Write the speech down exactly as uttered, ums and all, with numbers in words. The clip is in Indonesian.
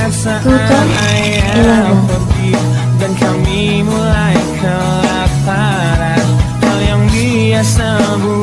Tuh kan, hilang. Dan kami mulai kelaparan. Hal yang biasa bu